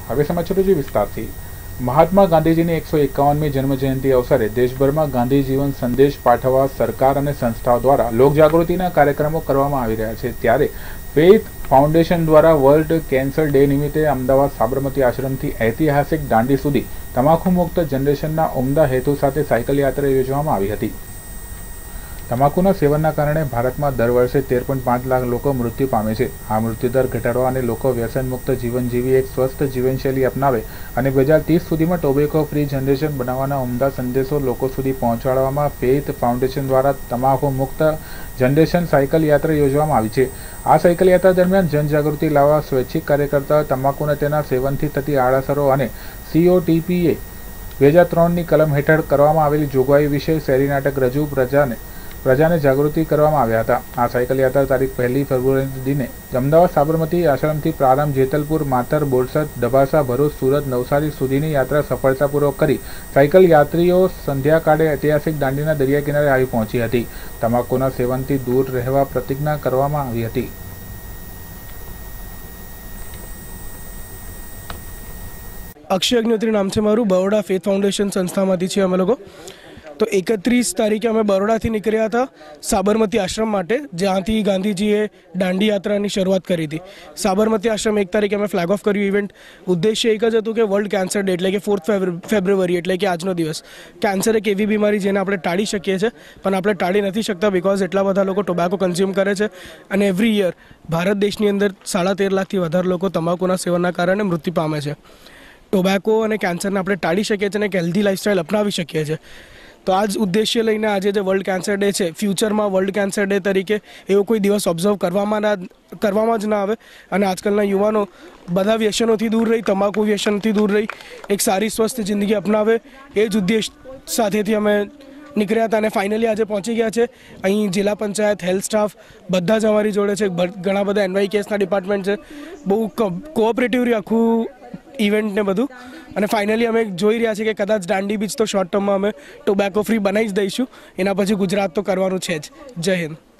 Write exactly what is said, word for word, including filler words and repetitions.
હવે સમાચારોજી વિસ્તારથી। મહાત્મા ગાંધીજીની એકસો એકાવનમી જન્મજયંતિ અવસરે દેશભરમાં ગાંધી જીવન સંદેશ પાઠવવા સરકાર અને સંસ્થાઓ દ્વારા લોકજાગૃતિના કાર્યક્રમો કરવામાં આવી રહ્યા છે। ત્યારે ફેઇથ ફાઉન્ડેશન દ્વારા વર્લ્ડ કેન્સર ડે નિમિત્તે અમદાવાદ સાબરમતી આશ્રમથી ઐતિહાસિક દાંડી સુધી તમાકુ મુક્ત જનરેશનના ઉમદા હેતુ સાથે સાયકલ યાત્રા યોજવામાં આવી હતી। તમાકુના સેવનના કારણે ભારતમાં દર વર્ષે તેર પોઈન્ટ પાંચ લાખ લોકો મૃત્યુ પામે છે। આ મૃત્યુદર ઘટાડવા અને લોકો વ્યસન મુક્ત જીવન જીવી એક સ્વસ્થ જીવનશૈલી અપનાવે અને બે હજાર ત્રીસ સુધીમાં ટોબેકો ફ્રી જનરેશન બનાવવાના ઉમદા સંદેશો લોકો સુધી પહોંચાડવામાં ફેઇથ ફાઉન્ડેશન દ્વારા તમાકુ મુક્ત જનરેશન સાયકલ યાત્રા યોજવામાં આવી છે। આ સાયકલ યાત્રા દરમિયાન જનજાગૃતિ લાવવા સ્વૈચ્છિક કાર્યકર્તાઓ તમાકુના તેના સેવનથી થતી આડઅસરો અને સીઓટીપીએ બે હજાર ત્રણની કલમ હેઠળ કરવામાં આવેલી જોગવાઈ વિશે શેરી નાટક રજૂ પ્રજાને પ્રજાને જાગૃતિ કરવામાં આવ્યા હતા। આ સાયકલ યાત્રા તારીખ પહેલી ફેબ્રુઆરી દિને અમદાવાદ સાબરમતી આશ્રમથી પ્રારંભ જેતલપુર, માતર, બોરસદ, દબાસા, ભરૂચ, સુરત, નવસારી સુધીની યાત્રા સફળતાપૂર્વક કરી સાયકલ યાત્રીઓ સંધ્યાકાળે ઐતિહાસિક દાંડીના દરિયા કિનારે આવી પહોંચી હતી। તમાકુના સેવનથી દૂર રહેવા પ્રતિજ્ઞા કરવામાં આવી હતી। अक्षय अग्निहोत्री नाम से मारू बड़ौदा फेथ फाउंडेशन संस्थाમાંથી છીએ અમે લોકો। तो एकत्रीस तारीखे અમે બરોડાથી નીકળ્યા હતા સાબરમતી આશ્રમ માટે, જ્યાંથી ગાંધીજીએ દાંડી યાત્રાની શરૂઆત કરી હતી। સાબરમતી આશ્રમ એક તારીખે અમે ફ્લેગ ઓફ કર્યું ઇવેન્ટ। ઉદ્દેશ્ય એક જ હતું કે વર્લ્ડ કેન્સર ડે એટલે કે ફોર્થ ફેબ્રુઆરી એટલે કે આજનો દિવસ। કેન્સર એક એવી બીમારી જેને આપણે ટાળી શકીએ છીએ પણ આપણે ટાળી નથી શકતા બિકોઝ એટલા બધા લોકો ટોબેકો કન્ઝ્યુમ કરે છે અને એવરી યર ભારત દેશની અંદર સાડા તેર લાખથી વધારે લોકો તમાકુના સેવનના કારણે મૃત્યુ પામે છે। ટોબેકો અને કેન્સરને આપણે ટાળી શકીએ છીએ અને એક હેલ્ધી લાઇફસ્ટાઇલ અપનાવી શકીએ છીએ। તો આ જ ઉદ્દેશ્ય લઈને આજે જે વર્લ્ડ કેન્સર ડે છે, ફ્યુચરમાં વર્લ્ડ કેન્સર ડે તરીકે એવો કોઈ દિવસ ઓબ્ઝર્વ કરવામાં ના કરવામાં જ ના આવે અને આજકાલના યુવાનો બધા વ્યસનોથી દૂર રહી, તમાકુ વ્યસનથી દૂર રહી એક સારી સ્વસ્થ જિંદગી અપનાવે એ જ ઉદ્દેશ સાથેથી અમે નીકળ્યા હતા અને ફાઇનલી આજે પહોંચી ગયા છે। અહીં જિલ્લા પંચાયત, હેલ્થ સ્ટાફ બધા જ અમારી જોડે છે, ઘણા બધા એનવાય કેસના ડિપાર્ટમેન્ટ છે, બહુ કોઓપરેટિવ રહ્યું આખું ઇવેન્ટ ને બધું। અને ફાઇનલી અમે જોઈ રહ્યા છીએ કે કદાચ દાંડી બીચ તો શોર્ટ ટર્મમાં અમે ટોબેકો ફ્રી બનાવી જ દઈશું, એના પછી ગુજરાત તો કરવાનું છે જ। જય હિન્દ।